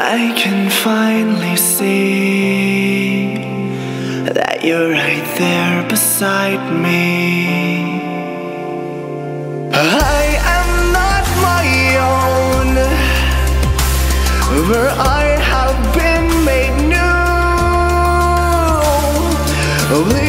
I can finally see that you're right there beside me. I am not my own, for I have been made new.